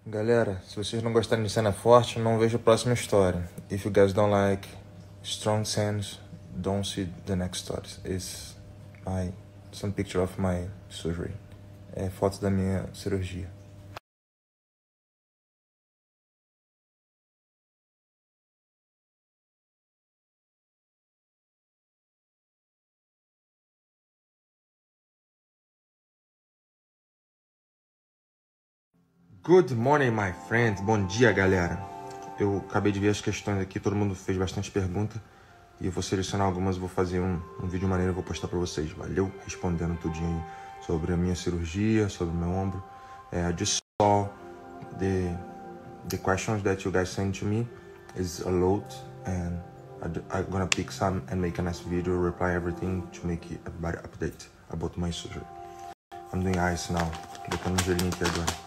Galera, se vocês não gostarem de cena forte, não vejo a próxima história. If you guys don't like strong scenes, don't see the next stories. It's some picture of my surgery. É foto da minha cirurgia. Good morning, my friends. Bom dia, galera. Eu acabei de ver as questões aqui, todo mundo fez bastante pergunta. E eu vou selecionar algumas, vou fazer um vídeo maneiro e vou postar pra vocês. Valeu? Respondendo tudinho aí sobre a minha cirurgia, sobre o meu ombro. I just saw the questions that you guys sent to me is a lot, and I'm gonna pick some and make a nice video, reply everything to make everybody update about my surgery. I'm doing ice now, botando um gelinho aqui agora.